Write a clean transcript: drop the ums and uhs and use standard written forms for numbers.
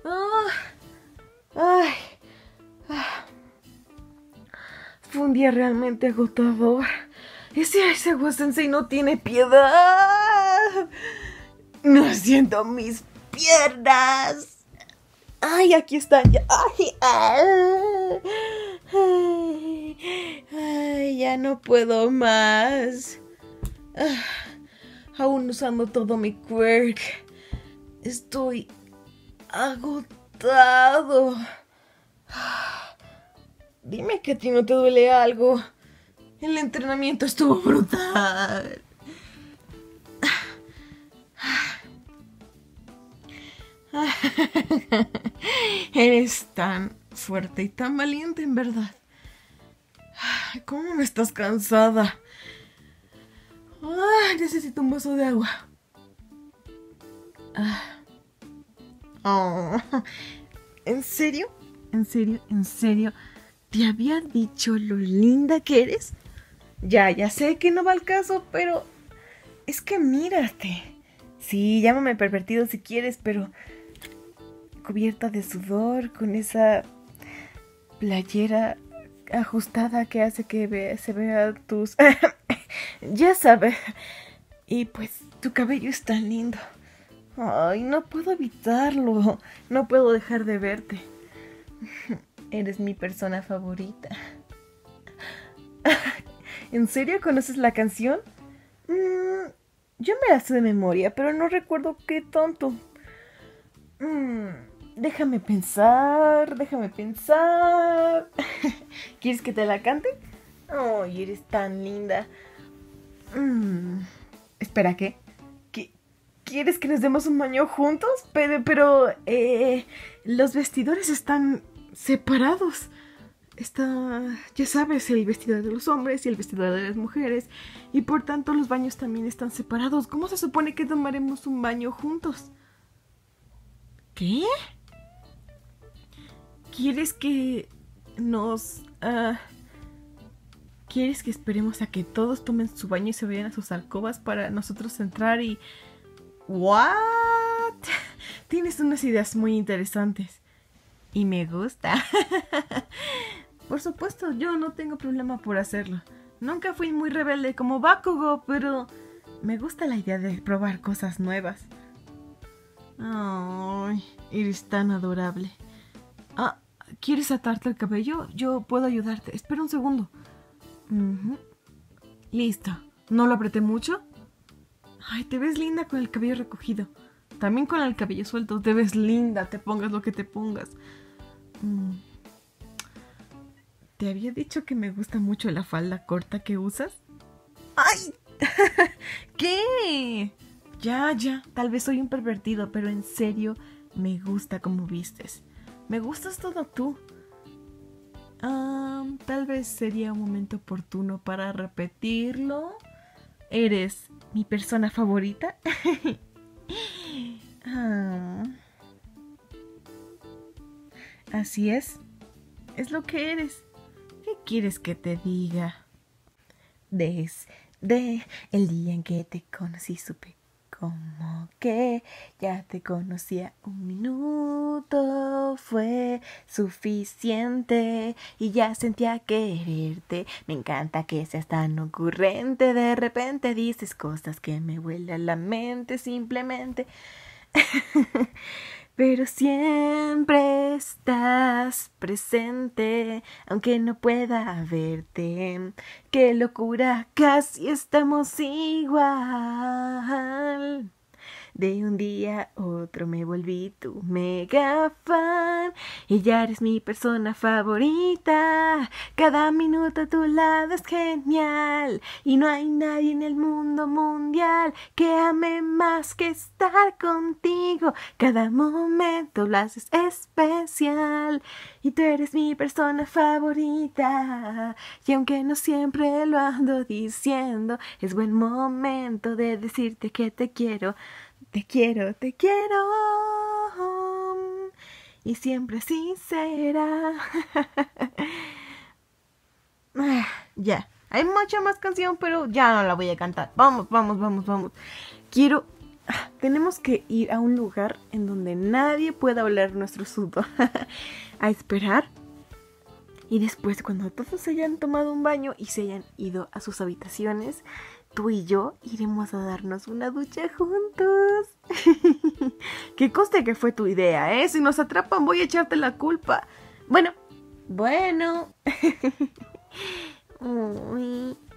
Ah, ay, fue un día realmente agotador. Ese Aizawa Sensei no tiene piedad. No siento mis piernas. Ay, aquí están ya. Ay, ya no puedo más. Aún usando todo mi quirk. Estoy agotado. Dime que a ti no te duele algo. El entrenamiento estuvo brutal. Eres tan fuerte y tan valiente, en verdad. ¿Cómo no estás cansada? Necesito un vaso de agua. Oh, ¿en serio? ¿En serio? ¿En serio? ¿Te había dicho lo linda que eres? Ya sé que no va al caso, pero es que mírate. Sí, llámame pervertido si quieres, pero cubierta de sudor, con esa playera ajustada que hace que se vea tus... ya sabes. Y pues tu cabello es tan lindo. Ay, no puedo evitarlo. No puedo dejar de verte. Eres mi persona favorita. ¿En serio conoces la canción? Yo me la sé de memoria, pero no recuerdo qué tonto. Déjame pensar. ¿Quieres que te la cante? Ay, eres tan linda. Espera, ¿qué? ¿Quieres que nos demos un baño juntos? Pero los vestidores están separados. Ya sabes, el vestidor de los hombres y el vestidor de las mujeres. Y por tanto los baños también están separados. ¿Cómo se supone que tomaremos un baño juntos? ¿Qué? ¿Quieres que nos... ¿Quieres que esperemos a que todos tomen su baño y se vayan a sus alcobas para nosotros entrar y... ¿What? Tienes unas ideas muy interesantes. Y me gusta. Por supuesto, yo no tengo problema por hacerlo. Nunca fui muy rebelde como Bakugo, pero me gusta la idea de probar cosas nuevas. Ay, eres tan adorable. ¿Quieres atarte el cabello? Yo puedo ayudarte. Espera un segundo. Listo. ¿No lo apreté mucho? Ay, te ves linda con el cabello recogido. También con el cabello suelto. Te ves linda, te pongas lo que te pongas. ¿Te había dicho que me gusta mucho la falda corta que usas? ¡Ay! ¿Qué? Ya. Tal vez soy un pervertido, pero en serio me gusta cómo vistes. Me gustas todo tú. Tal vez sería un momento oportuno para repetirlo. ¿Eres mi persona favorita? Así es. Es lo que eres. ¿Qué quieres que te diga? Desde el día en que te conocí supe como que ya te conocía. Un minuto fue suficiente y ya sentía quererte. Me encanta que seas tan ocurrente. De repente dices cosas que me vuelan la mente simplemente. Pero siempre estás presente, aunque no pueda verte. ¡Qué locura! Casi estamos igual. De un día a otro me volví tu mega fan y ya eres mi persona favorita. Cada minuto a tu lado es genial y no hay nadie en el mundo mundial que ame más que estar contigo. Cada momento lo haces especial y tú eres mi persona favorita. Y aunque no siempre lo ando diciendo, es buen momento de decirte que te quiero. Te quiero. Y siempre así será. Ya. Hay mucha más canción, pero ya no la voy a cantar. Vamos. Quiero Tenemos que ir a un lugar en donde nadie pueda oler nuestro sudor. A esperar. Y después, cuando todos se hayan tomado un baño y se hayan ido a sus habitaciones, tú y yo iremos a darnos una ducha juntos. Que conste que fue tu idea, ¿eh? Si nos atrapan voy a echarte la culpa. Bueno. Uy.